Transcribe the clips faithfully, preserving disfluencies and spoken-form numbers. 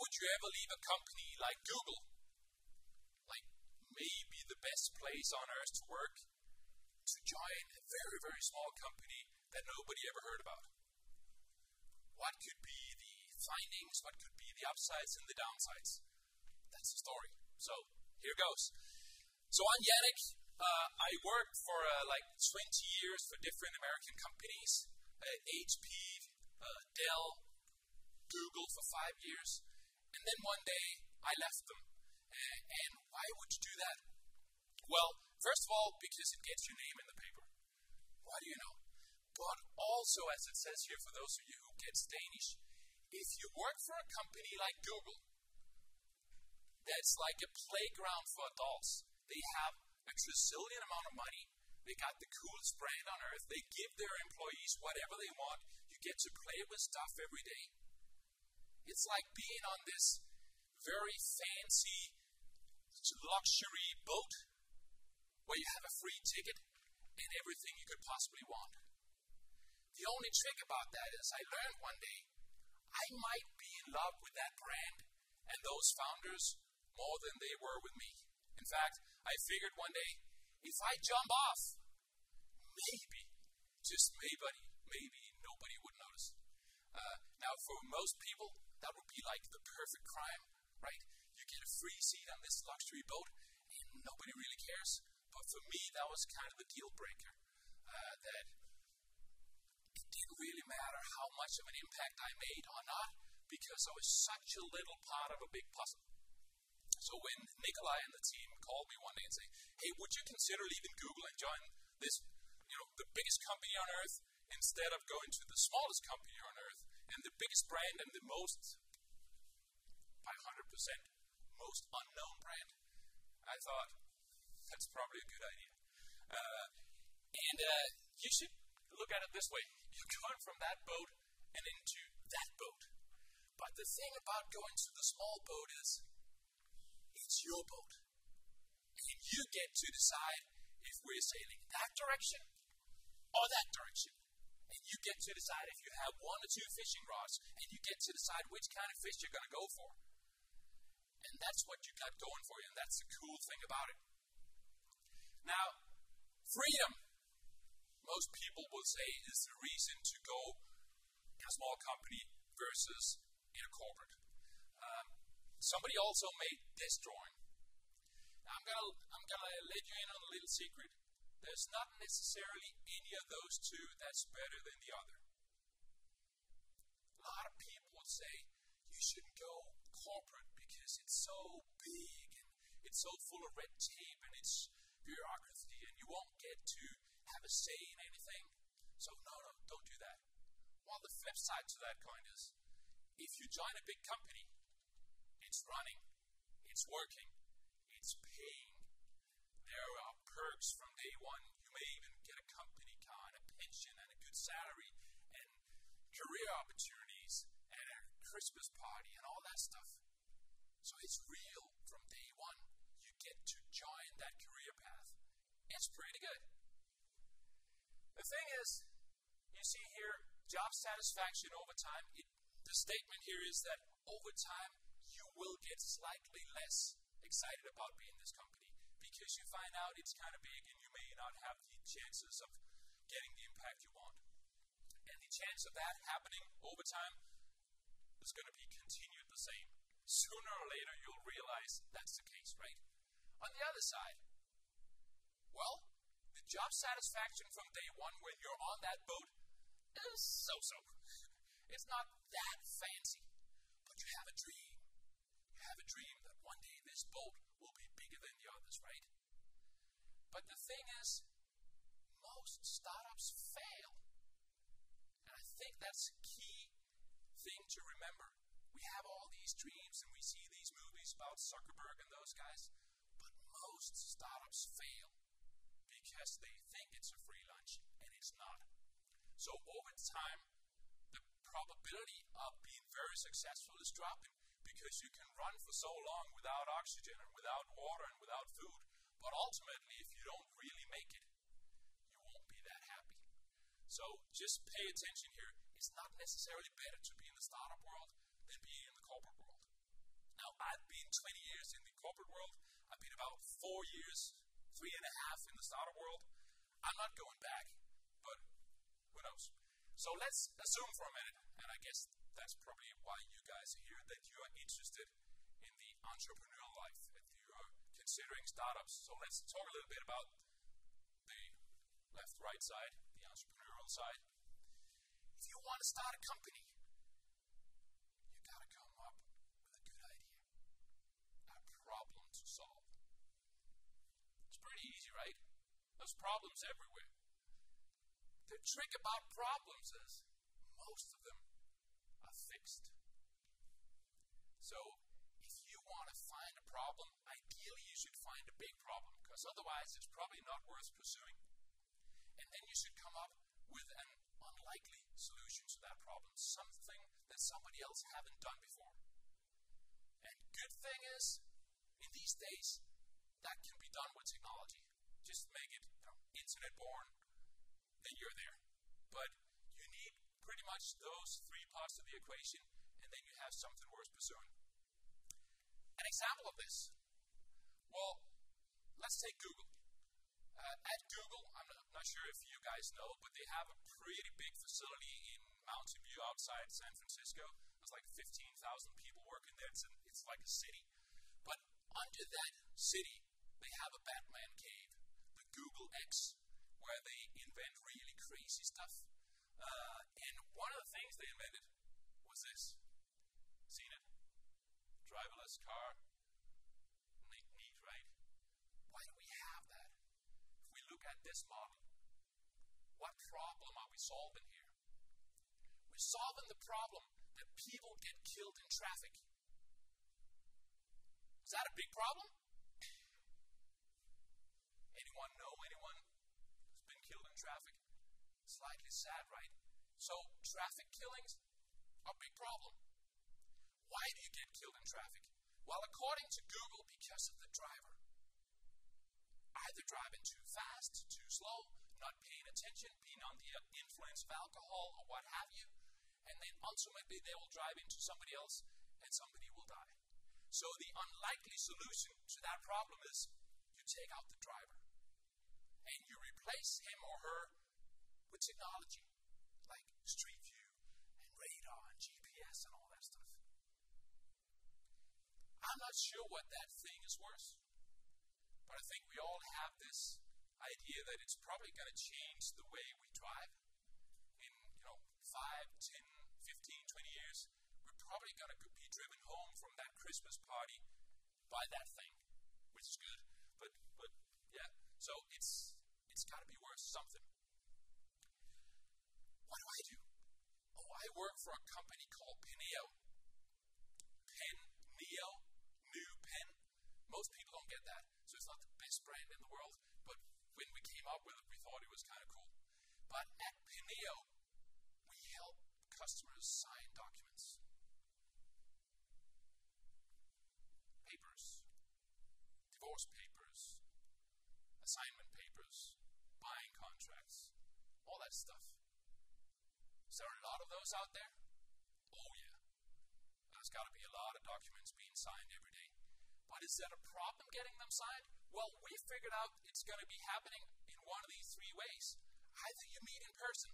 would you ever leave a company like Google, like maybe the best place on earth to work, to join a very, very small company that nobody ever heard about? What could be the findings? What could be the upsides and the downsides? That's the story. So here goes. So I'm Yannick. Uh, I worked for uh, like twenty years for different American companies, uh, H P, uh, Dell, Google for five years. And then one day I left them. Uh, and why would you do that? Well, first of all, because it gets your name in the paper. What do you know? But also, as it says here, for those of you who get Danish, if you work for a company like Google, that's like a playground for adults. They have a trillion amount of money. They got the coolest brand on earth. They give their employees whatever they want. You get to play with stuff every day. It's like being on this very fancy luxury boat where you have a free ticket and everything you could possibly want. The only trick about that is I learned one day I might be in love with that brand and those founders more than they were with me. In fact, I figured one day, if I jump off, maybe, just maybe, maybe nobody would notice. Uh, now, for most people, that would be like the perfect crime, right? You get a free seat on this luxury boat, and nobody really cares. But for me, that was kind of a deal breaker. Uh, that it didn't really matter how much of an impact I made or not, because I was such a little part of a big puzzle. So when Nikolai and the team called me one day and say, hey, would you consider leaving Google and join this, you know, the biggest company on earth instead of going to the smallest company on earth and the biggest brand and the most, by one hundred percent, most unknown brand? I thought, that's probably a good idea. Uh, and uh, you should look at it this way. You're going from that boat and into that boat. But the thing about going to the small boat is, it's your boat. And you get to decide if we're sailing that direction or that direction. And you get to decide if you have one or two fishing rods. And you get to decide which kind of fish you're going to go for. And that's what you got going for you. And that's the cool thing about it. Now, freedom, most people will say, is the reason to go in a small company versus in a corporate. Um, Somebody also made this drawing. Now I'm gonna I'm gonna let you in on a little secret. There's not necessarily any of those two that's better than the other. A lot of people will say you shouldn't go corporate because it's so big and it's so full of red tape and it's bureaucracy and you won't get to have a say in anything. So no, no, don't do that. While the flip side to that coin is, if you join a big company, it's running, it's working, it's paying. There are perks from day one. You may even get a company car and a pension and a good salary and career opportunities and a Christmas party and all that stuff. So it's real from day one. You get to join that career path. It's pretty good. The thing is, you see here, job satisfaction over time. It, the statement here is that over time, you will get slightly less excited about being in this company because you find out it's kind of big and you may not have the chances of getting the impact you want. And the chance of that happening over time is going to be continued the same. Sooner or later, you'll realize that's the case, right? On the other side, well, the job satisfaction from day one when you're on that boat is so-so. It's not that fancy, but you have a dream. Have a dream that one day this boat will be bigger than the others, right? But the thing is, most startups fail. And I think that's a key thing to remember. We have all these dreams and we see these movies about Zuckerberg and those guys, but most startups fail because they think it's a free lunch and it's not. So over time, the probability of being very successful is dropping. Because you can run for so long without oxygen and without water and without food. But ultimately, if you don't really make it, you won't be that happy. So just pay attention here. It's not necessarily better to be in the startup world than being in the corporate world. world. I've been about four years, three and a half in the startup world. I'm not going back, but who knows? So let's assume for a minute, and I guess that's probably why you guys are here, that you are interested in the entrepreneurial life, that you are considering startups. So let's talk a little bit about the left-right side, the entrepreneurial side. If you want to start a company, you got to come up with a good idea, a problem to solve. It's pretty easy, right? There's problems everywhere. The trick about problems is most of them are fixed. So if you want to find a problem, ideally you should find a big problem, because otherwise it's probably not worth pursuing. And then you should come up with an unlikely solution to that problem, something that somebody else haven't done before. And good thing is, in these days, that can be done with technology. Just make it, you know, internet born, then you're there. But you need pretty much those three parts of the equation, and then you have something worth pursuing. An example of this, well, let's take Google. Uh, at Google, I'm not, not sure if you guys know, but they have a pretty big facility in Mountain View outside San Francisco. There's like fifteen thousand people working there. It's, an, it's like a city. But under that city, they have a Batman cave, the Google X, where they invent really crazy stuff. Uh, and one of the things they invented was this. Seen it? Driverless car. Neat, neat, right? Why do we have that? If we look at this model, what problem are we solving here? We're solving the problem that people get killed in traffic. Is that a big problem? Anyone know anyone who's been killed in traffic? Slightly sad, right? So traffic killings are a big problem. Why do you get killed in traffic? Well, according to Google, because of the driver. Either driving too fast, too slow, not paying attention, being on the influence of alcohol or what have you, and then ultimately they will drive into somebody else and somebody will die. So the unlikely solution to that problem is you take out the driver and you replace him or her with technology like Street View and radar and G P S and all that stuff. I'm not sure what that thing is worth, but I think we all have this idea that it's probably going to change the way we drive. In, you know, five, ten, fifteen, twenty years, we're probably going to be driven home from that Christmas party by that thing, which is good. But, but yeah, so it's it's got to be worth something. What do I do? Oh, I work for a company called Peneo. Pen, Neo, New Pen. Most people don't get that, so it's not the best brand in the world, but when we came up with it, we thought it was kind of cool. But at Peneo, we help customers sign documents. Papers, divorce papers, assignment papers, buying contracts, all that stuff. Is there a lot of those out there? Oh yeah. There's got to be a lot of documents being signed every day. But is that a problem getting them signed? Well, we figured out it's going to be happening in one of these three ways. Either you meet in person,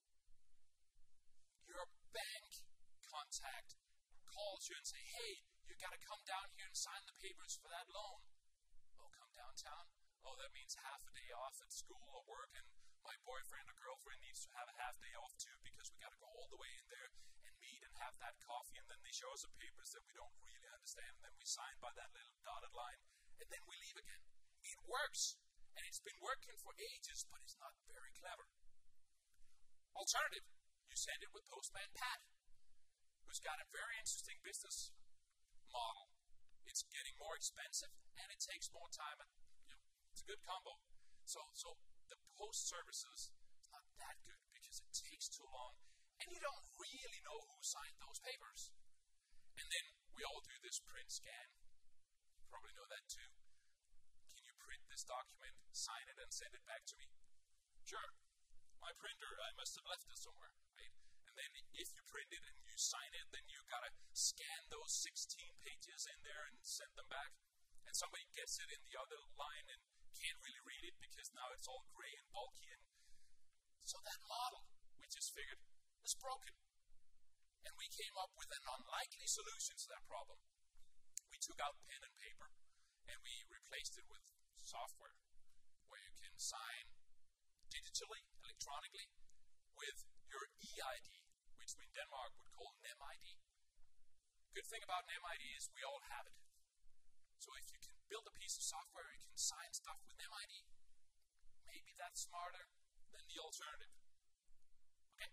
your bank contact calls you and say, hey, you got to come down here and sign the papers for that loan. Oh, come downtown? Oh, that means half a day off at school or work, and my boyfriend or girlfriend needs to have a half day off too because we got to go all the way in there and meet and have that coffee, and then they show us the papers that we don't really understand, and then we sign by that little dotted line, and then we leave again. It works, and it's been working for ages, but it's not very clever. Alternative, you send it with Postman Pat, who's got a very interesting business model. It's getting more expensive, and it takes more time, and you know, it's a good combo. So, so the post services is not that good because it takes too long, and you don't really know who signed those papers. And then we all do this print scan. You probably know that too. Can you print this document, sign it, and send it back to me? Sure. My printer, I must have left it somewhere, right? And then if you print it and you sign it, then you gotta scan those sixteen pages in there and send them back. and somebody gets it in the other line and can't really read it because now it's all gray and bulky. And so that model, we just figured, is broken. And we came up with an unlikely solution to that problem. We took out pen and paper, and we replaced it with software, where you can sign digitally, electronically, with your E I D, which we in Denmark would call NemID. Good thing about NemID is we all have it. So if you can build a piece of software, you can sign stuff with NemID, maybe that's smarter than the alternative. Okay?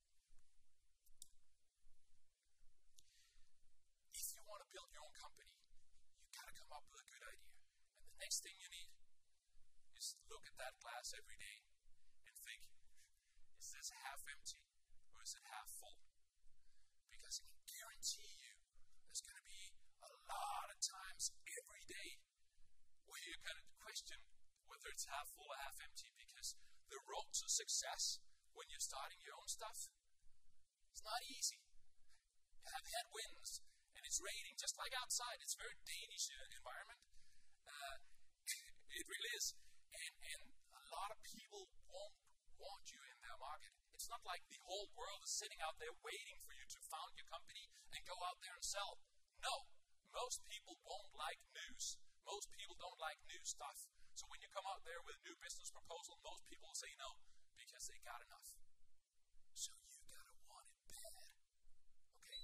If you want to build your own company, you got to come up with a good idea. And the next thing you need is look at that glass every day and think, is this half empty or is it half full? Because I can guarantee you there's going to be a lot of times every day where you're going to question whether it's half full or half empty, because the road to success when you're starting your own stuff, it's not easy. You have headwinds and it's raining just like outside. It's a very Danish environment. Uh, it really is. And, and a lot of people won't want you in their market. It's not like the whole world is sitting out there waiting for you to found your company and go out there and sell. No, most people won't like news. Most people don't like new stuff. So when you come out there with a new business proposal, most people will say no because they got enough. So you gotta want it bad. Okay?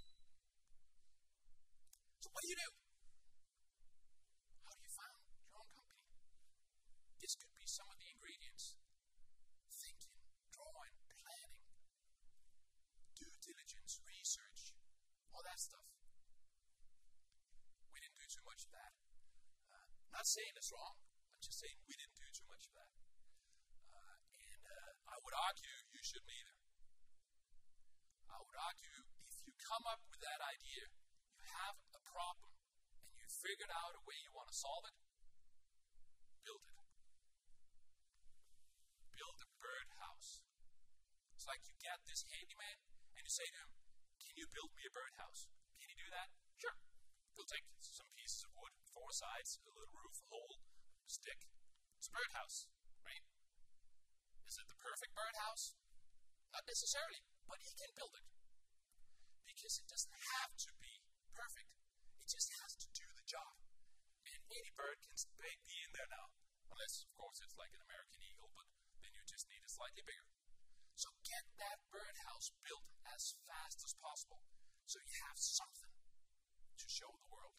So what do you do? How do you found your own company? This could be some of the ingredients. Thinking, drawing, planning, due diligence, research, all that stuff. We didn't do too much of that. Uh, not saying it's wrong. I'm just saying we didn't do too much of that. Uh, and uh, I would argue you shouldn't either. I would argue if you come up with that idea, you have a problem, and you figured out a way you want to solve it, build it. Build a birdhouse. It's like you get this handyman, and you say to him, can you build me a birdhouse? Can you do that? Sure. He'll take some pieces of wood, four sides, a little roof, a hole, stick. It's a birdhouse, right? Is it the perfect birdhouse? Not necessarily, but he can build it. Because it doesn't have to be perfect. It just has to do the job. And any bird can be in there now. Unless, of course, it's like an American eagle, but then you just need it slightly bigger. So get that birdhouse built as fast as possible so you have something to show the world.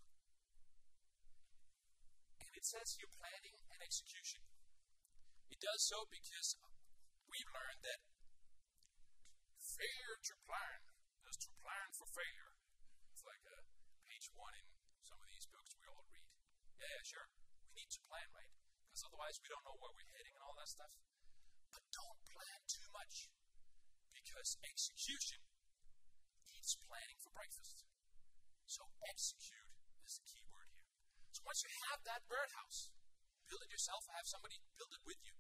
And it says here planning and execution. It does so because we've learned that failure to plan is to plan for failure. It's like a page one in some of these books we all read. Yeah, yeah, sure. We need to plan, right? Because otherwise we don't know where we're heading and all that stuff. But don't plan too much, because execution eats planning for breakfast. So execute is the key word here. So once you have that birdhouse, build it yourself or have somebody build it with you.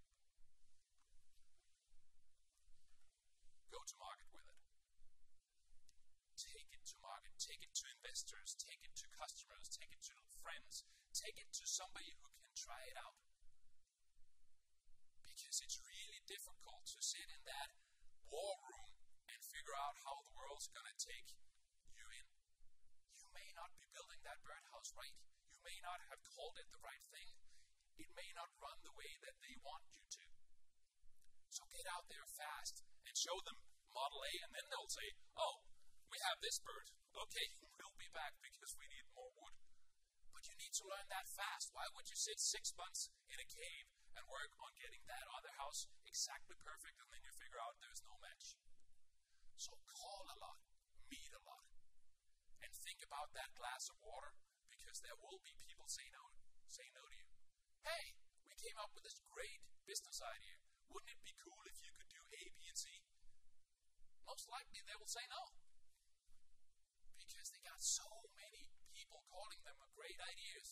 Go to market with it. Take it to market. Take it to investors. Take it to customers. Take it to friends. Take it to somebody who can try it out. Because it's really difficult to sit in that war room and figure out how the world's going to take you in. You may not be building that birdhouse right. You may not have called it the right thing. It may not run the way that they want you to. So get out there fast and show them Model A, and then they'll say, oh, we have this bird. Okay, we'll be back because we need more wood. But you need to learn that fast. Why would you sit six months in a cave and work on getting that other house exactly perfect, and then you figure out there's no match? So call a lot, meet a lot, and think about that glass of water, because there will be people say no, say no to you. Hey, we came up with this great business idea. Wouldn't it be cool if you could do A, B, and C? Most likely they will say no, because they got so many people calling them great ideas.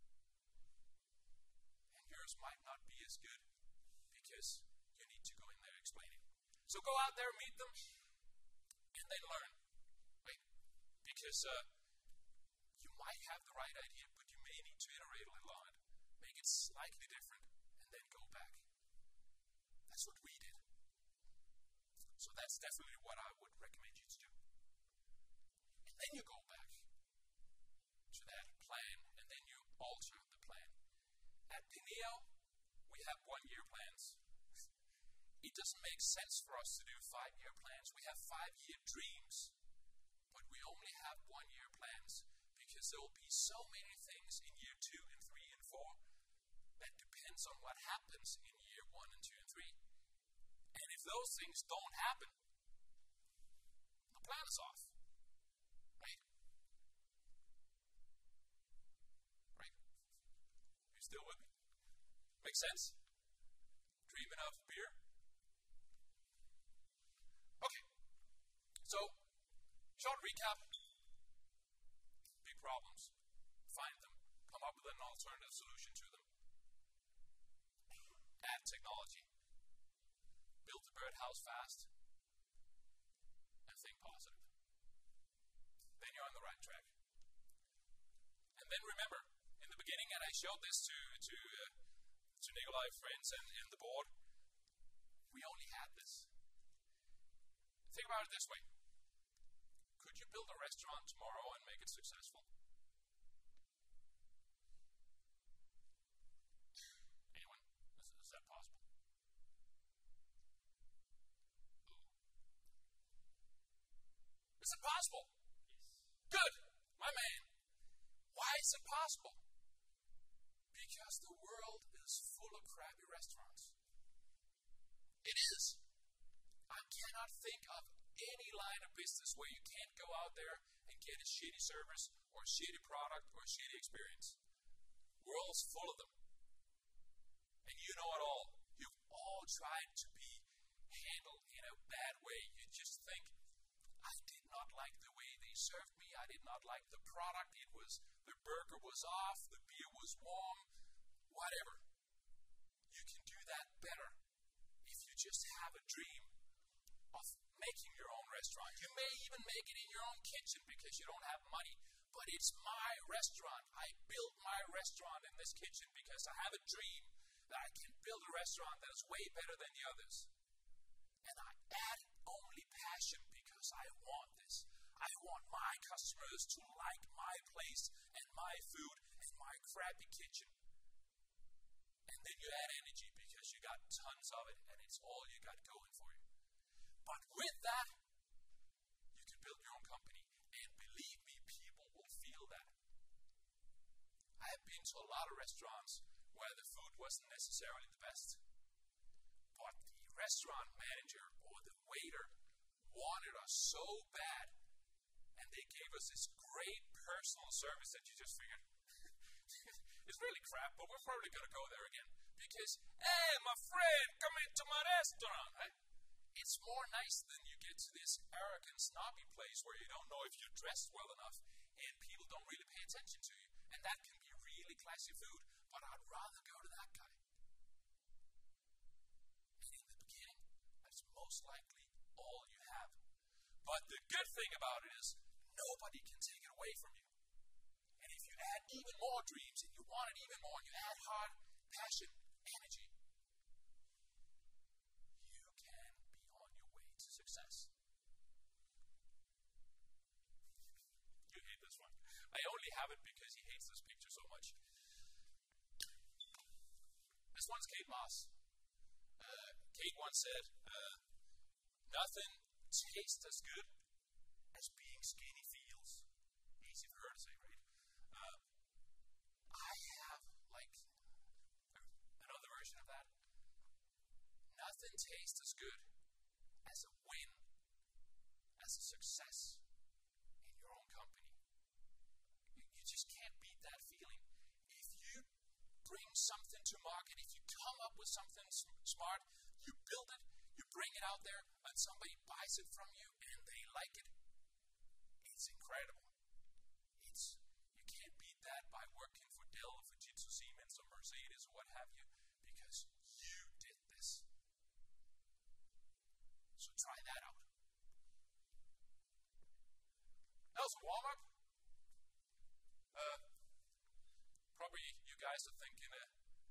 And yours might not be as good because you need to go in there and explain it. So go out there, meet them, and then learn. Right? Because uh, you might have the right idea, but you may need to iterate a little on it's slightly different, and then go back. That's what we did. So that's definitely what I would recommend you to do. And then you go back to that plan, and then you alter the plan. At Pineo, we have one-year plans. It doesn't make sense for us to do five-year plans. We have five-year dreams, but we only have one-year plans because there will be so many things in year two and three and four that depends on what happens in year one and two and three. And if those things don't happen, the plan is off. Right? Right? You still with me? Make sense? Dreaming of beer? Okay. So, short recap. Big problems. Find them. Come up with an alternative solution to them. Add technology. Build the birdhouse fast. And think positive. Then you're on the right track. And then remember, in the beginning, and I showed this to to uh, to Nikolai, friends, and, and the board, we only had this. Think about it this way. Could you build a restaurant tomorrow and make it successful? Anyone? Is, is that possible? Ooh. Is it possible? Yes. Good. My man. Why is it possible? Because the world is full of crappy restaurants. It is. I cannot think of any line of business where you can't go out there and get a shitty service or a shitty product or a shitty experience. The world's full of them. And you know it all. You've all tried to be handled in a bad way. You just think, I did not like the way they served me. I did not like the product. It was, the burger was off. The beer was warm. Whatever. You can do that better if you just have a dream of making your own restaurant. You may even make it in your own kitchen because you don't have money, but it's my restaurant. I built my restaurant in this kitchen because I have a dream that I can build a restaurant that is way better than the others. And I add only passion because I want this. I want my customers to like my place and my food and my crappy kitchen. And then you add energy because you got tons of it and it's all you got going for you. But with that, you can build your own company. And believe me, people will feel that. I have been to a lot of restaurants where the food wasn't necessarily the best. But the restaurant manager or the waiter wanted us so bad. And they gave us this great personal service that you just figured, it's really crap, but we're probably going to go there again. Because, hey, my friend, come into my restaurant. Right? It's more nice than you get to this arrogant, snobby place where you don't know if you're dressed well enough and people don't really pay attention to you. And that can be really classy food, but I'd rather go to that guy. And in the beginning, that's most likely all you have. But the good thing about it is nobody can take it away from you. And if you add even more dreams and you want it even more, you add heart, passion, energy, success. You hate this one. I only have it because he hates this picture so much. This one's Kate Moss. Uh, Kate once said, uh, nothing tastes as good as being skinny feels. Easy for her to say, right? Uh, I have, like, another version of that. Nothing tastes as good as a win, as a success in your own company. You, you just can't beat that feeling. If you bring something to market, if you come up with something smart, you build it, you bring it out there, and somebody buys it from you, and they like it, it's incredible. It's, you can't beat that by working for Dell, Fujitsu, Siemens, or Mercedes, or what have you, because you did this. So try that out. That was a warm-up. Uh, probably you guys are thinking, uh,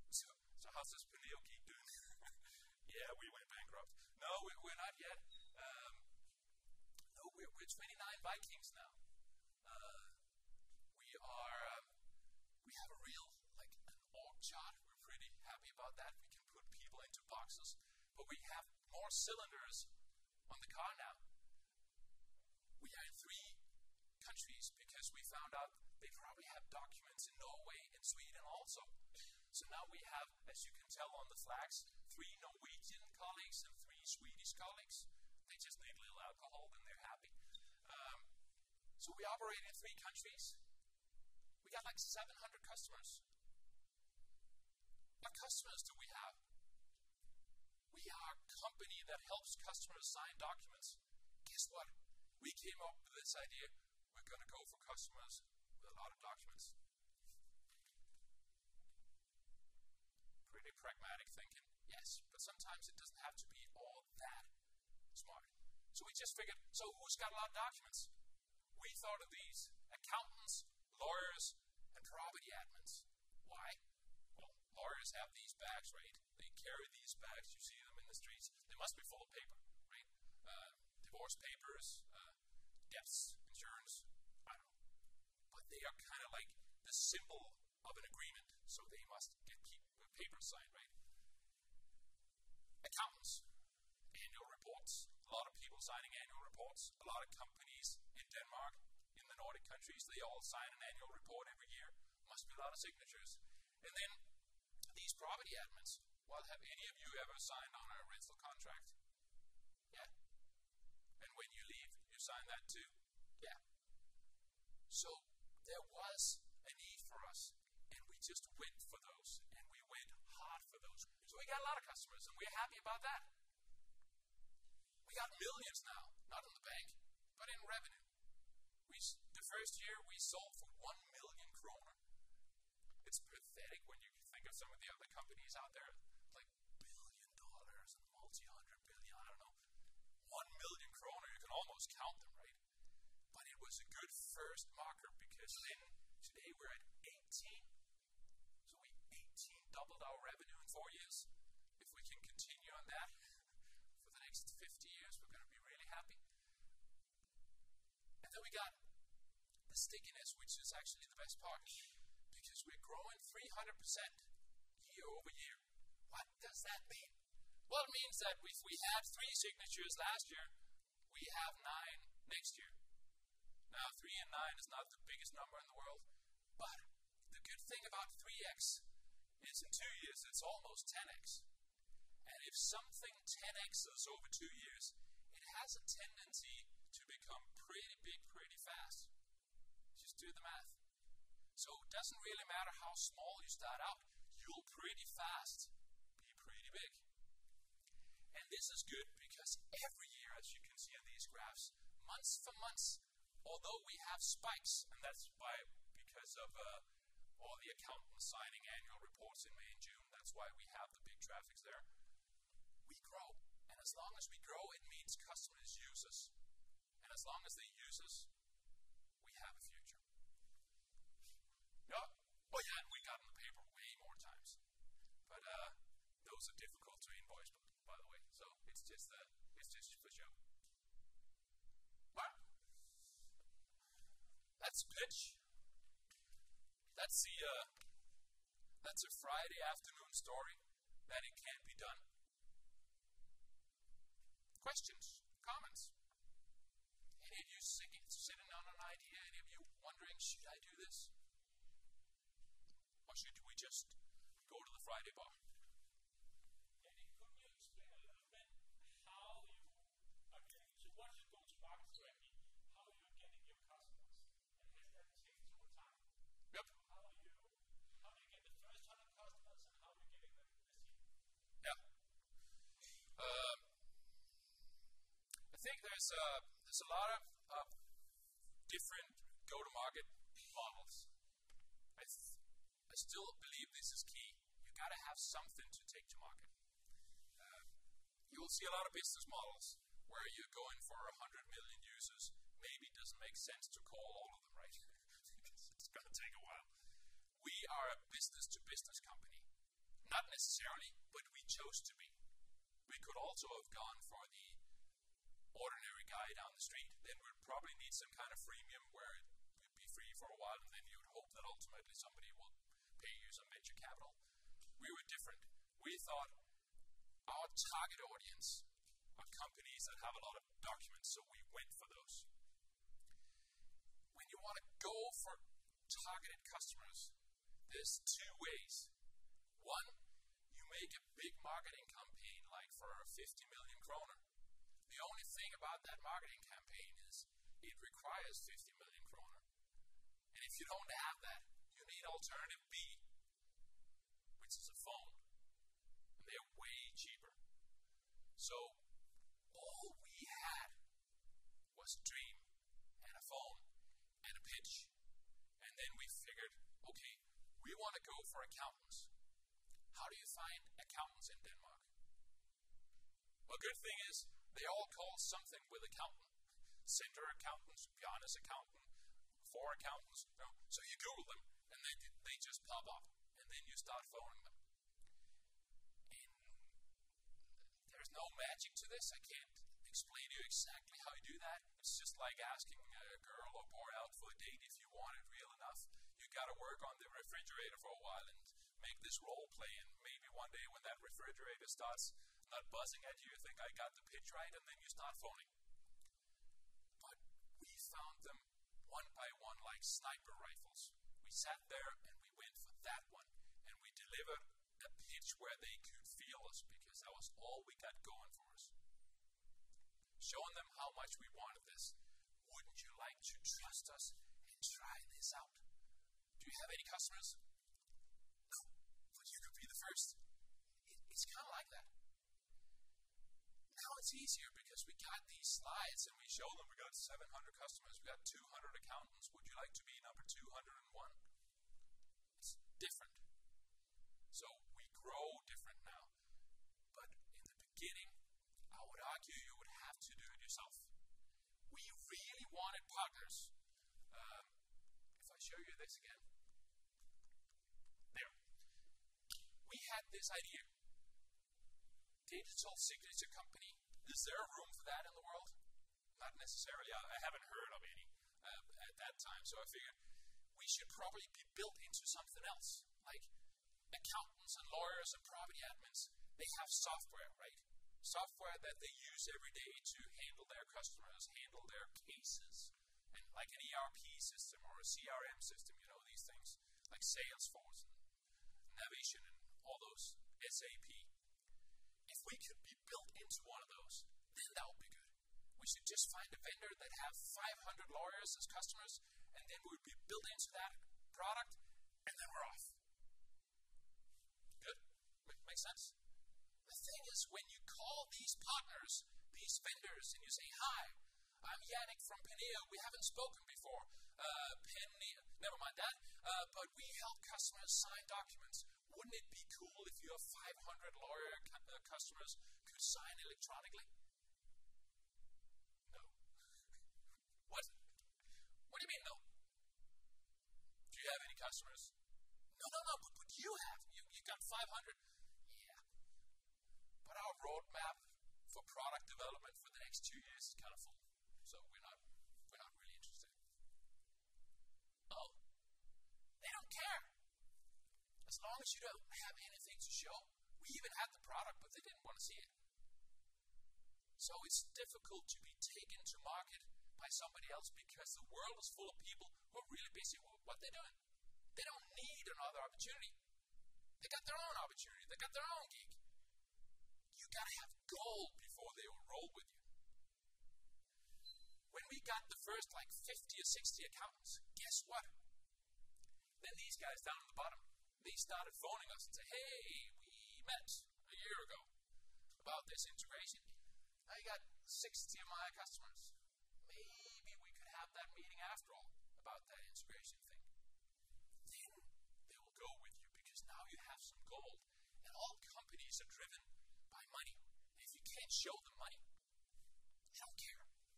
So how's this Pernille Geek doing? Yeah, we went bankrupt. No, we, we're not yet. Um, no, we're, we're twenty-nine Vikings now. Uh, we are, um, we have a real, like, an org chart. We're pretty happy about that. We can put people into boxes. But we have more cylinders on the car now. We are in three countries because we found out they probably have documents in Norway and Sweden also. So now we have, as you can tell on the flags, three Norwegian colleagues and three Swedish colleagues. They just need a little alcohol and they're happy. Um, so we operate in three countries. We got like seven hundred customers. What customers do we have? We are a company that helps customers sign documents. Guess what? We came up with this idea. We're going to go for customers with a lot of documents. Pretty pragmatic thinking, yes, but sometimes it doesn't have to be all that smart. So we just figured, so who's got a lot of documents? We thought of these: accountants, lawyers, and property admins. Why? Well, lawyers have these bags, right? They carry these bags, you see them in the streets. They must be full of paper, right? Uh, divorce papers, uh, debts, insurance, I don't know. But they are kind of like the symbol of an agreement, so they must get keep the papers signed, right? Accountants, annual reports. A lot of people signing annual reports. A lot of companies in Denmark, in the Nordic countries, they all sign an annual report every year. Must be a lot of signatures. And then these property admins. Well, have any of you ever signed on a rental contract? Yeah. And when you leave, you sign that too? Yeah. So there was a need for us, and we just went for those, and we went hard for those. So we got a lot of customers, and we're happy about that. We got millions now, not in the bank, but in revenue. We, the first year we sold for one million kroner. It's pathetic when you think of some of the other companies out there, like billion dollars and multi-hundred billion, I don't know, one million kroner, you can almost count them, right? But it was a good first marker because then today we're at eighteen. So we eighteen doubled our revenue in four years. If we can continue on that for the next fifty years, we're going to be really happy. And then we got the stickiness, which is actually the best part, because we're growing three hundred percent year over year. What does that mean? Well, it means that if we had three signatures last year, we have nine next year. Now, three and nine is not the biggest number in the world, but the good thing about three x is in two years, it's almost ten x. And if something ten x's over two years, it has a tendency to become pretty big pretty fast. Just do the math. So it doesn't really matter how small you start out, you'll pretty fast be pretty big. And this is good because every year, as you can see in these graphs, months for months, although we have spikes, and that's why, because of uh, all the accountants signing annual reports in May and June, that's why we have the big traffics there, we grow. And as long as we grow, it means customers use us. And as long as they use us, we have a future. Yeah. Oh yeah, and we got in the paper way more times. But uh, those are difficult to invoice, by the way. So it's just uh, it's just for show. Wow. That's a pitch. That's the uh, that's a Friday afternoon story that it can't be done. Questions, comments? Any of you sitting, sitting on an idea? Any of you wondering, should I do this? Or should we just go to the Friday bar? Danny, could you explain a little bit how you are getting, so once you go to market strategy, how you're getting your customers? And has that changed over time? Yep. How are you, how do you get the first one hundred customers and how are you getting them this year? Yeah. Um, I think there's uh, there's a lot of uh, different go-to-market models. I, th- I still believe this is key. You got to have something to take to market. Uh, you will see a lot of business models where you're going for one hundred million users. Maybe it doesn't make sense to call all of them, right? It's going to take a while. We are a business-to-business company, Not necessarily, but we chose to be. We could also have gone for the ordinary guy down the street. Then we'd probably need some kind of freemium where it would be free for a while, and then you would hope that ultimately somebody will pay you some venture capital. We were different. We thought our target audience are companies that have a lot of documents, so we went for those. When you want to go for targeted customers, there's two ways. One, you make a big marketing campaign like for fifty million kroner. The only thing about that marketing campaign is it requires fifty million kroner. And if you don't have that, you need alternative B, which is a phone. And they're way cheaper. So all we had was a dream and a phone and a pitch. And then we figured, okay, we want to go for accountants. How do you find accountants in Denmark? Well, good thing is, they all call something with accountant. Center accountants, Bjarne's accountant, four accountants. You know? So you Google them, and they, they just pop up. And then you start phoning them. And there's no magic to this. I can't explain to you exactly how you do that. It's just like asking a girl or boy out for a date if you want it real enough. You got to work on the refrigerator for a while and make this role play, and maybe one day when that refrigerator starts not buzzing at you, you think I got the pitch right, and then you start phoning. But we found them one by one like sniper rifles. We sat there and we went for that one, and we delivered a pitch where they could feel us, because that was all we got going for us. Showing them how much we wanted this. Wouldn't you like to trust us and try this out? Do you have any customers? No, but you could be the first. It, it's kind of like that. Now it's easier because we got these slides and we show them we got seven hundred customers, we got two hundred accountants. Would you like to be number two hundred one? It's different. So we grow different now. But in the beginning, I would argue you would have to do it yourself. We really wanted partners. Um, if I show you this again. There. We had this idea. Digital signature company. Is there room for that in the world? Not necessarily. I, I haven't heard of any uh, at that time. So I figured we should probably be built into something else. Like accountants and lawyers and property admins, they have software, right? Software that they use every day to handle their customers, handle their cases. And like an E R P system or a C R M system, you know, these things like Salesforce and Navision and all those, S A P. If we could be built into one of those, then that would be good. We should just find a vendor that have five hundred lawyers as customers, and then we would be built into that product, and then we're off. Good? Makes sense? The thing is, when you call these partners, these vendors, and you say, hi, I'm Yannick from Penneo. We haven't spoken before. Uh, Penneo, never mind that. Uh, but we help customers sign documents. Wouldn't it be cool if your five hundred lawyer cu- uh, customers could sign electronically? No. What? What do you mean no? Do you have any customers? No, no, no. But, but you have. You, you got five hundred. Yeah. But our roadmap for product development for the next two years is kind of full. So we're not, we're not really interested. Oh, they don't care. As long as you don't have anything to show. We even had the product, but they didn't want to see it. So it's difficult to be taken to market by somebody else because the world is full of people who are really busy with what they're doing. They don't need another opportunity. They got their own opportunity. They got their own gig. You gotta have gold before they will roll with you. When we got the first like fifty or sixty accountants, guess what? Then these guys down at the bottom, they started phoning us and say, hey, we met a year ago about this integration. I got sixty of my customers. Maybe we could have that meeting after all about that integration thing. Then they will go with you because now you have some gold. And all companies are driven by money. If you can't show them money, they don't care.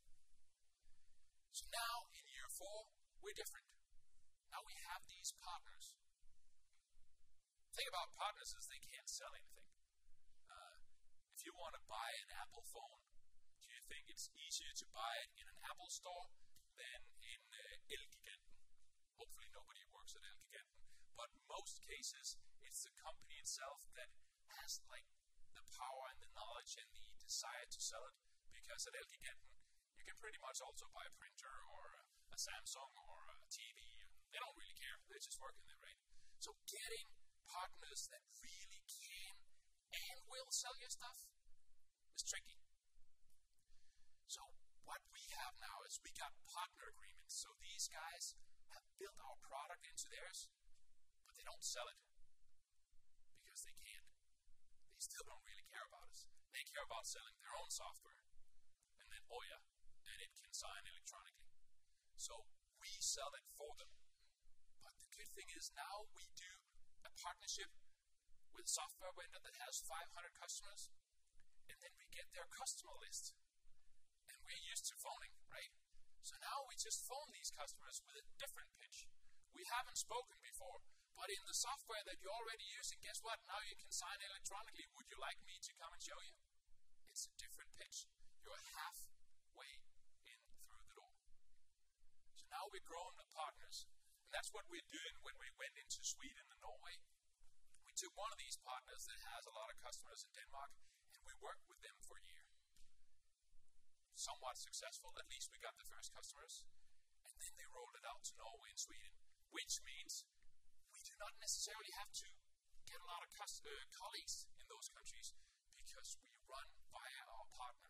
So now in year four, we're different. Now we have these partners. The thing about partners is they can't sell anything. Uh, if you want to buy an Apple phone, do you think it's easier to buy it in an Apple store than in uh, Elgiganten? Hopefully nobody works at Elgiganten. But most cases, it's the company itself that has like the power and the knowledge and the desire to sell it. Because at Elgiganten, you can pretty much also buy a printer or a, a Samsung or a T V. They don't really care. They're just working there, right? So getting partners that really can and will sell your stuff is tricky. So what we have now is we got partner agreements. So these guys have built our product into theirs, but they don't sell it because they can't. They still don't really care about us. They care about selling their own software. And then, oh yeah, and it can sign electronically. So we sell it for them. But the good thing is now we do a partnership with a software vendor that has five hundred customers, and then we get their customer list. And we're used to phoning, right? So now we just phone these customers with a different pitch. We haven't spoken before, but in the software that you're already using, guess what? Now you can sign electronically. Would you like me to come and show you? It's a different pitch. You're halfway in through the door. So now we're growing the partners. And that's what we're doing when we went into Sweden and Norway. We took one of these partners that has a lot of customers in Denmark, and we worked with them for a year. Somewhat successful, at least we got the first customers. And then they rolled it out to Norway and Sweden, which means we do not necessarily have to get a lot of cus- uh, colleagues in those countries because we run via our partner.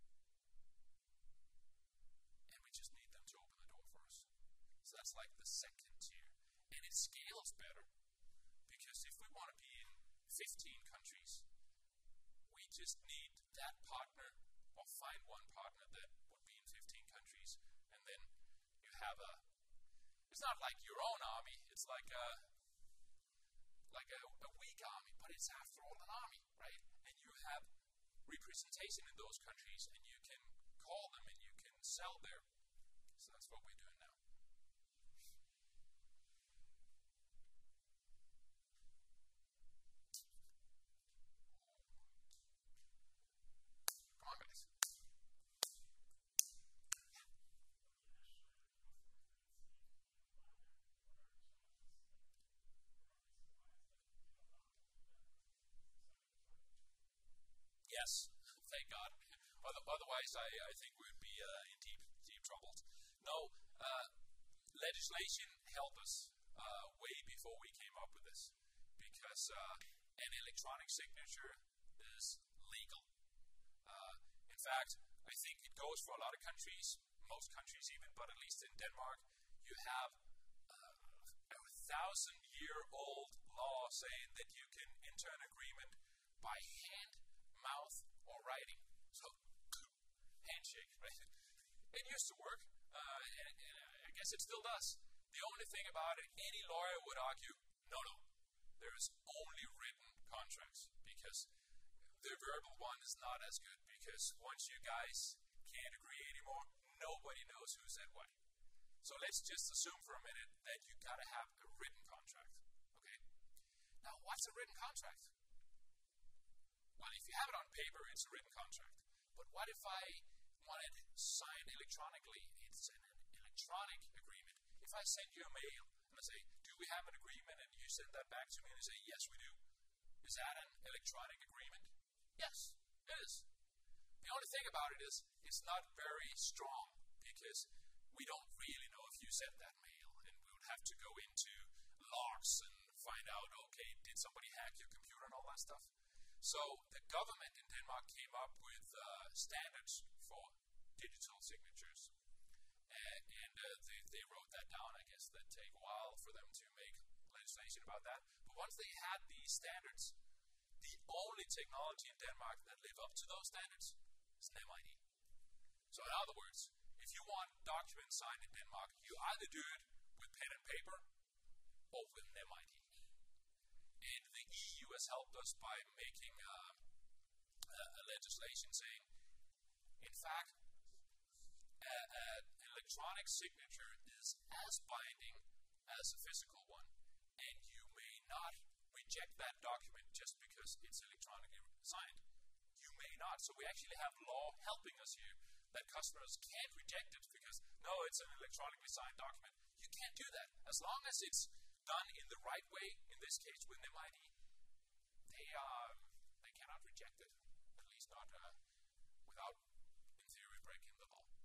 And we just need them to open the door for us. So that's like the second tier. And it scales better because if we want to be in fifteen countries, we just need that partner or find one partner that would be in fifteen countries, and then you have a, it's not like your own army, it's like a, like a, a weak army, but it's after all an army, right? And you have representation in those countries, and you can call them, and you can sell there. So that's what we're doing now. Come on, guys. Yes, thank God. Otherwise, I, I think we would be uh, in deep, deep trouble. No, uh, legislation helped us uh, way before we came up with this, because uh, an electronic signature is legal. Uh, in fact, I think it goes for a lot of countries, most countries even, but at least in Denmark, you have uh, a thousand-year-old law saying that you can enter an agreement by hand, mouth, or writing. So, handshake, right? It used to work, uh, and, and I guess it still does. The only thing about it, any lawyer would argue, no, no, there's only written contracts, because the verbal one is not as good, because once you guys can't agree anymore, nobody knows who said what. So let's just assume for a minute that you gotta have a written contract, okay? Now, what's a written contract? Well, if you have it on paper, it's a written contract. But what if I wanted it signed electronically? It's an electronic agreement. If I send you a mail and I say, do we have an agreement? And you send that back to me and I say, yes, we do. Is that an electronic agreement? Yes, it is. The only thing about it is it's not very strong because we don't really know if you sent that mail. And we would have to go into logs and find out, okay, did somebody hack your computer and all that stuff? So the government in Denmark came up with uh, standards for digital signatures, and, and uh, they, they wrote that down. I guess that take a while for them to make legislation about that. But once they had these standards, the only technology in Denmark that live up to those standards is NemID. So in other words, if you want documents signed in Denmark, you either do it with pen and paper or with NemID. And the E U has helped us by making uh, a, a legislation saying, in fact, an electronic signature is as binding as a physical one, and you may not reject that document just because it's electronically signed. You may not. So we actually have law helping us here that customers can't reject it because, no, it's an electronically signed document. You can't do that. As long as it's done in the right way, in this case with N I M I D, they, uh, they cannot reject it, at least not uh, without, in theory, breaking the law.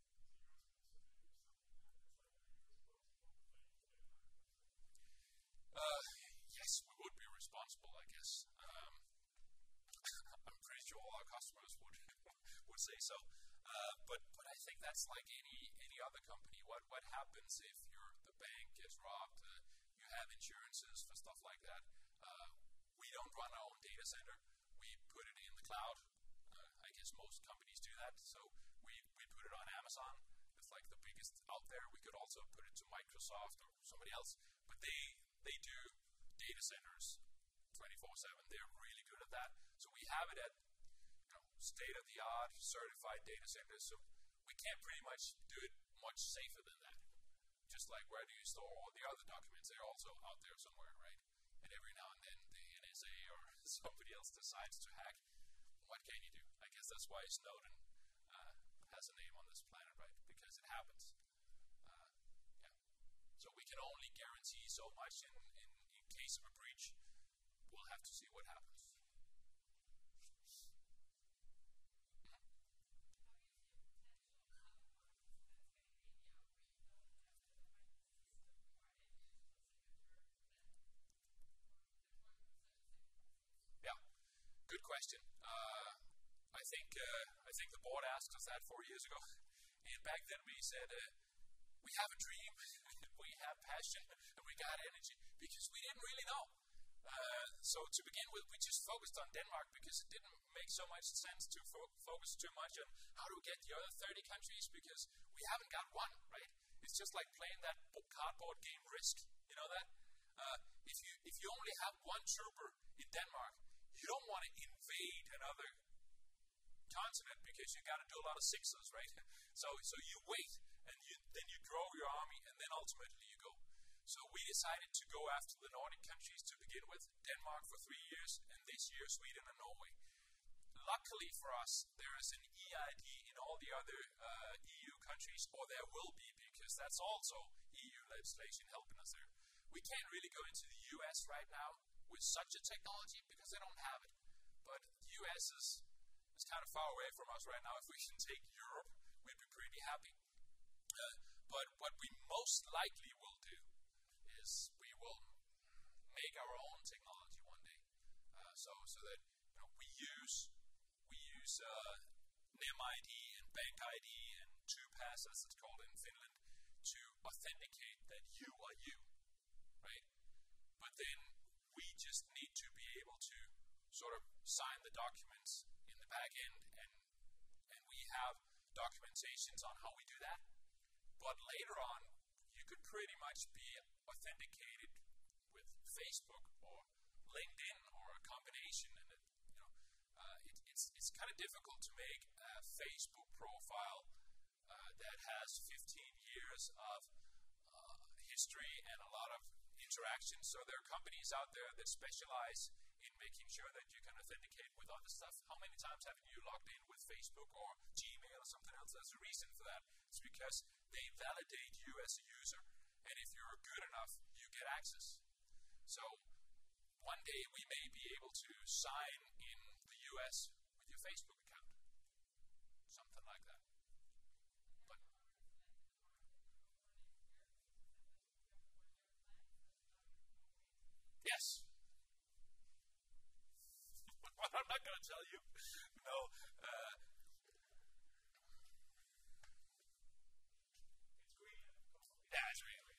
Uh, yes, we would be responsible, I guess. Um, I'm pretty sure all our customers would would say so. Uh, but but I think that's like any any other company. What what happens if your the bank gets robbed? Uh, you have insurances for stuff like that. Uh, we don't run our own data center. We put it in the cloud. Uh, I guess most companies do that. So we we put it on Amazon. It's like the biggest out there. We could also put it to Microsoft or somebody else. But they they do data centers twenty-four seven. They're really good at that. So we have it at state-of-the-art certified data centers, so we can't pretty much do it much safer than that. Just like where do you store all the other documents? They're also out there somewhere, right? And every now and then the N S A or somebody else decides to hack. What can you do? I guess that's why Snowden uh, has a name on this planet, right? Because it happens. Uh, yeah. So we can only guarantee so much in, in, in case of a breach. We'll have to see what happens. Good question. Uh, I think uh, I think the board asked us that four years ago, and back then we said uh, we have a dream, we have passion, and we got energy because we didn't really know. Uh, so to begin with, we just focused on Denmark because it didn't make so much sense to fo- focus too much on how to get the other thirty countries because we haven't got one, right? It's just like playing that cardboard game Risk. You know that? Uh, if you if you only have one trooper in Denmark, you don't want to invade another continent because you got to do a lot of sixes, right? So, so you wait, and you, then you grow your army, and then ultimately you go. So we decided to go after the Nordic countries to begin with, Denmark for three years, and this year Sweden and Norway. Luckily for us, there is an E I D in all the other uh, E U countries, or there will be, because that's also E U legislation helping us there. We can't really go into the U S right now with such a technology because they don't have it. But the U S is, is kind of far away from us right now. If we can take Europe, we'd be pretty happy. Uh, but what we most likely will do is we will make our own technology one day. Uh, so so that you know, we use we use uh, N I M I D and Bank I D and two pass, as it's called in Finland, to authenticate that you are you, right? But then we just need to be able to sort of sign the documents in the back end, and and we have documentations on how we do that. But later on, you could pretty much be authenticated with Facebook or LinkedIn or a combination, and it, you know, uh, it, it's it's kind of difficult to make a Facebook profile uh, that has fifteen years of uh, history and a lot of interaction. So there are companies out there that specialize in making sure that you can authenticate with other stuff. How many times have you logged in with Facebook or Gmail or something else? There's a reason for that. It's because they validate you as a user, and if you're good enough, you get access. So one day we may be able to sign in the U S with your Facebook account. Something like that. But yes. Well, I'm not going to tell you. No. Uh, It's Greenland. yeah, it's really.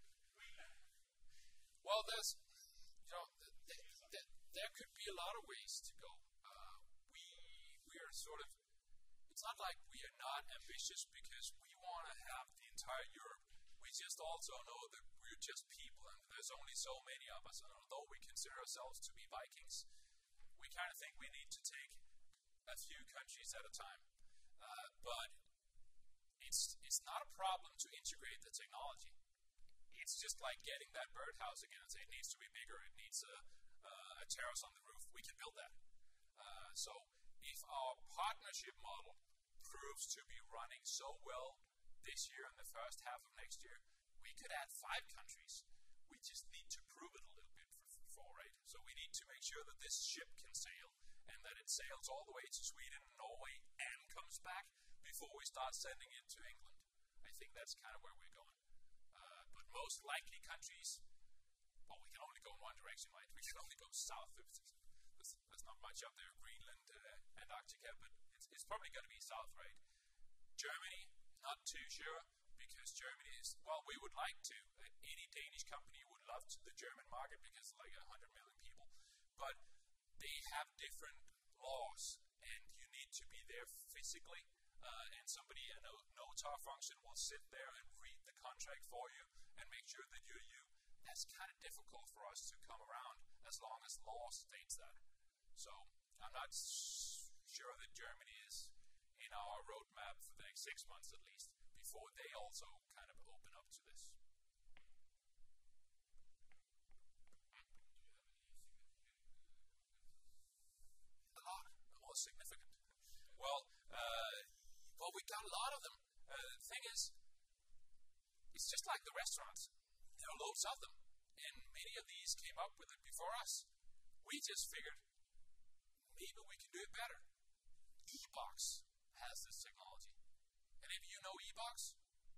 Well, there's, you know, th- th- th- there could be a lot of ways to go. Uh, we we are sort of. It's not like we are not ambitious because we want to have the entire Europe. We just also know that we're just people, and there's only so many of us. And although we consider ourselves to be Vikings, we kind of think we need to take a few countries at a time. Uh, but it's it's not a problem to integrate the technology. It's just like getting that birdhouse again and say it needs to be bigger, it needs a, terrace on the roof, we can build that. Uh, so if our partnership model proves to be running so well this year and the first half of next year, we could add five countries. We just need to prove it a little bit before, right? So we need to make sure that this ship can sail and that it sails all the way to Sweden and Norway and comes back before we start sending it to England. I think that's kind of where we're going. Uh, but most likely countries, well, we can only go in one direction, right? We can only go south. There's, there's not much up there, Greenland, uh, Antarctica, but it's, it's probably going to be south, right? Germany, not too sure, because Germany is, well, we would like to. Any Danish company would love to the German market because it's like one hundred million people. But they have different laws, and you need to be there physically. Uh, and somebody, a no, notar function, will sit there and read the contract for you and make sure that you're you. That's kind of difficult for us to come around as long as law states that. So I'm not s- sure that Germany is in our roadmap for the next six months at least, before they also kind of open up to this. A lot, the most significant. Well, uh, well, we got a lot of them. Uh, the thing is, it's just like the restaurants. There are loads of them, and many of these came up with it before us. We just figured maybe we can do it better. eBox has this technology. Any of you know eBox?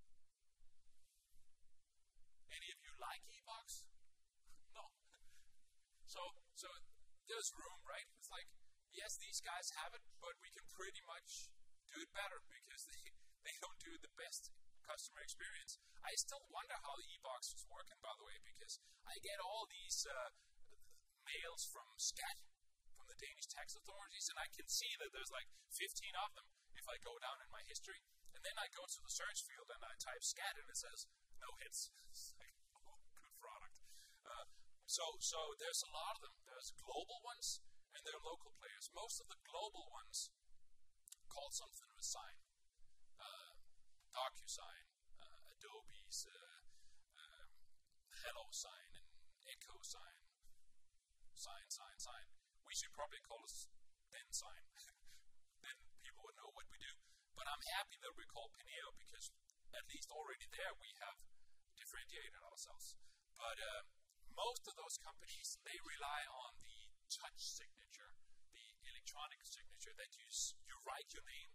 Any of you like eBox? No. So, so there's room, right? It's like, yes, these guys have it, but we can pretty much do it better because they, they don't do the best customer experience. I still wonder how the eBox is working, by the way, because I get all these uh, mails from SCAT, from the Danish tax authorities, and I can see that there's like fifteen of them if I go down in my history. And then I go to the search field and I type SCAT and it says no hits. It's like, oh, good product. Uh, so, so there's a lot of them. There's global ones and there are local players. Most of the global ones called something with Sign. Uh, DocuSign, uh, Adobe's uh, um, HelloSign and EchoSign. Sign, sign, sign. We should probably call it ThenSign. Then people would know what we do. But I'm happy that we call Peneo because at least already there we have differentiated ourselves. But uh, most of those companies, they rely on the touch signature, the electronic signature that you, you write your name,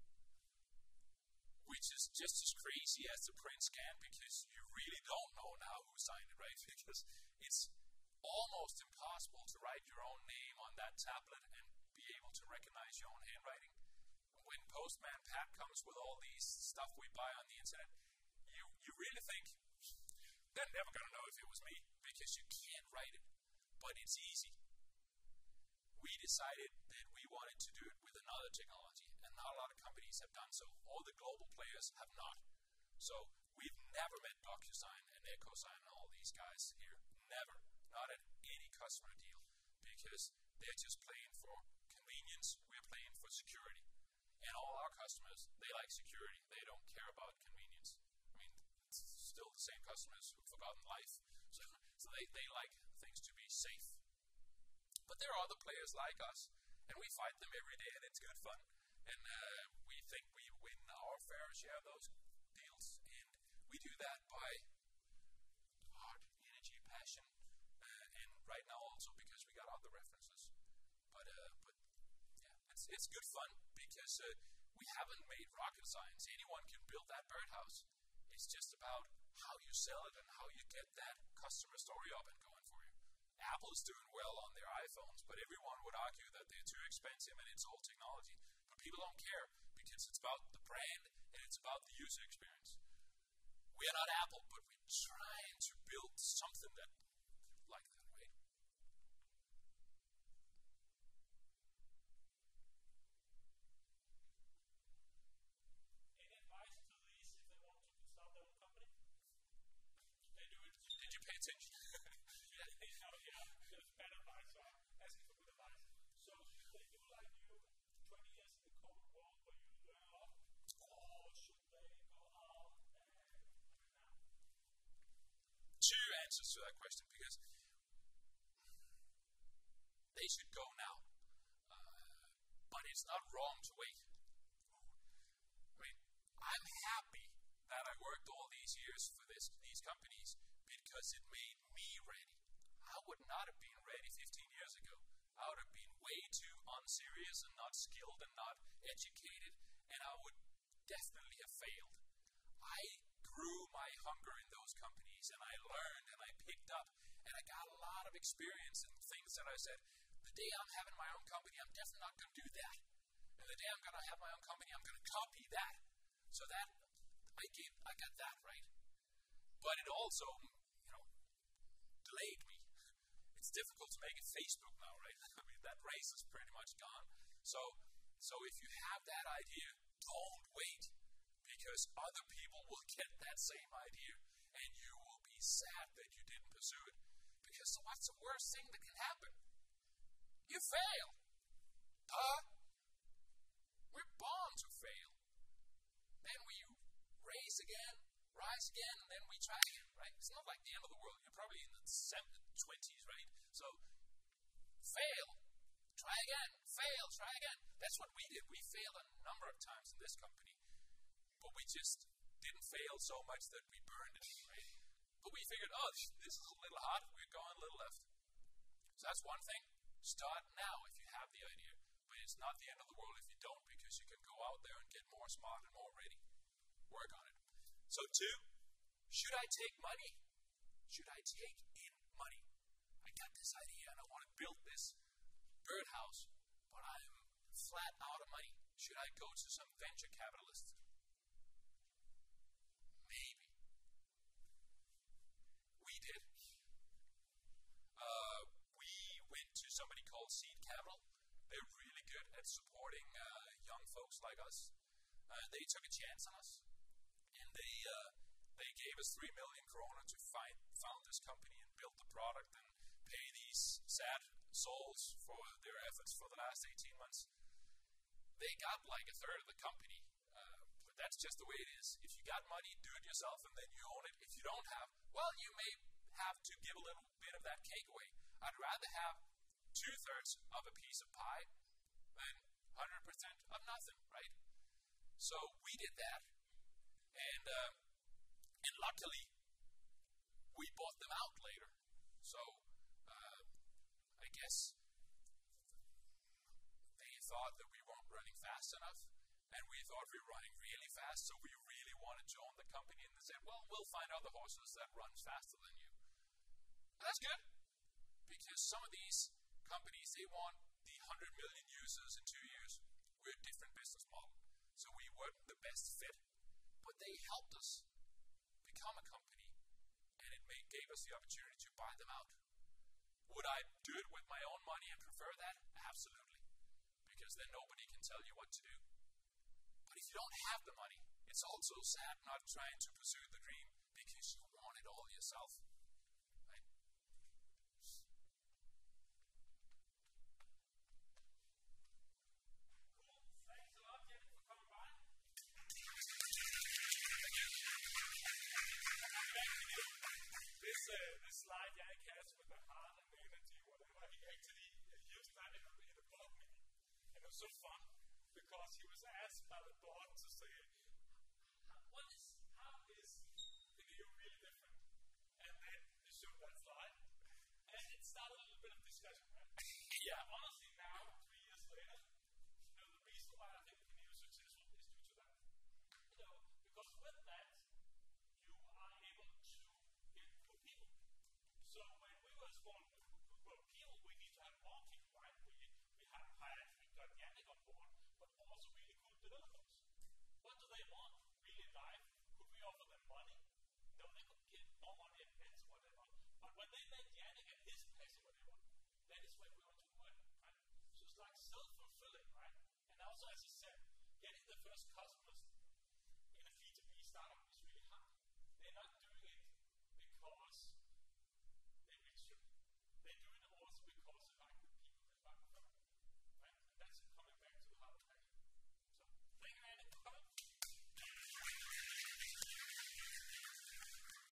which is just as crazy as the print scan because you really don't know now who signed it, right? Because it's almost impossible to write your own name on that tablet and be able to recognize your own handwriting. When Postman Pat comes with all these stuff we buy on the internet, you, you really think, they're never going to know if it was me because you can't write it, but it's easy. We decided that we wanted to do it with another technology, and not a lot of companies have done so. All the global players have not. So we've never met DocuSign and EchoSign and all these guys here. Never. Not at any customer deal because they're just playing for convenience. We're playing for security. And all our customers, they like security. They don't care about convenience. I mean, it's still the same customers who've forgotten life. So, so they, they like things to be safe. But there are other players like us, and we fight them every day, and it's good fun. And uh, we think we win our fair share of those deals. And we do that by heart, energy, passion, uh, and right now also because we got other references. But, uh, but yeah, it's, it's good fun because uh, we haven't made rocket science. Anyone can build that birdhouse. It's just about how you sell it and how you get that customer story up and going for you. Apple is doing well on their iPhones, but everyone would argue that they're too expensive and it's old technology. But people don't care because it's about the brand and it's about the user experience. We are not Apple, but we're trying to build something that like that, right? Any advice to these if they want to start their own company? They do it. Did you pay attention? Yeah, yeah, just bad advice, so I'm asking for good advice. So should they do like you, twenty years in the corporate world where you learn a lot, or should they go out and now? Two answers to that question because they should go now. Uh, but it's not wrong to wait. I mean, I'm happy that I worked all these years for this, these companies because it made me ready. I would not have been ready fifteen years ago. I would have been way too unserious and not skilled and not educated, and I would definitely have failed. I grew my hunger in those companies, and I learned, and I picked up, and I got a lot of experience in things that I said, the day I'm having my own company, I'm definitely not going to do that. And the day I'm going to have my own company, I'm going to copy that. So that, I gave, I got that right. But it also, you know, delayed me. It's difficult to make a Facebook now, right? I mean, that race is pretty much gone. So, so if you have that idea, don't wait, because other people will get that same idea, and you will be sad that you didn't pursue it. Because what's the worst thing that can happen? You fail. Duh. We're born to fail. Then we raise again, rise again, and then we try again, right? It's not like the end of the world. You're probably in the twenties, right? So, fail. Try again. Fail. Try again. That's what we did. We failed a number of times in this company. But we just didn't fail so much that we burned it, right? But we figured, oh, this is a little hot. We're going a little left. So that's one thing. Start now if you have the idea. But it's not the end of the world if you don't, because you can go out there and get more smart and more ready. Work on it. So two, should I take money? Should I take in money? I got this idea and I want to build this birdhouse, but I'm flat out of money. Should I go to some venture capitalist? Maybe. We did. Uh, we went to somebody called Seed Capital. They're really good at supporting uh, young folks like us. Uh, they took a chance on us, and they uh, they gave us three million kroner to find found this company and build the product and pay these sad souls for their efforts for the last eighteen months. They got like a third of the company, uh, but that's just the way it is. If you got money, do it yourself, and then you own it. If you don't have, well, you may have to give a little bit of that cake away. I'd rather have two-thirds of a piece of pie than one hundred percent of nothing, right? So we did that, and uh, and luckily, we bought them out later. So uh, I guess they thought that we weren't running fast enough, and we thought we were running really fast, so we really wanted to own the company, and they said, well, we'll find other horses that run faster than you. And that's good, because some of these companies, they want the one hundred million users in two years. We're a different business model. So we weren't the best fit, but they helped us become a company, and it made, gave us the opportunity to buy them out. Would I do it with my own money and prefer that? Absolutely. Because then nobody can tell you what to do. But if you don't have the money, it's also sad not trying to pursue the dream because you want it all yourself. Right? Cool. Thanks a lot, Kevin, for coming by. This, uh, this slide Jannik has with the heart and the energy, whatever, he actually used that in, in the board meeting. And it was so fun because he was asked by the board to say, what is, how is the new really different? And then he showed that slide, and it started a little bit of discussion, right? Yeah. Honestly, now, three years later, you know, the reason why I think the new is successful is due to that. You know, because with that, you are able to get good people. So when we were born, well, people, we need to have more people, right? We, we have hired, we got Jannik on board, but also really cool developers. What do they want? Really live? Could we offer them money? No, they could get more money and pets, whatever. But when they met Jannik and his passion, whatever, that is when we want to work, right? So it's like self-fulfilling, right? And also, as I said, getting the first customers in a B two B startup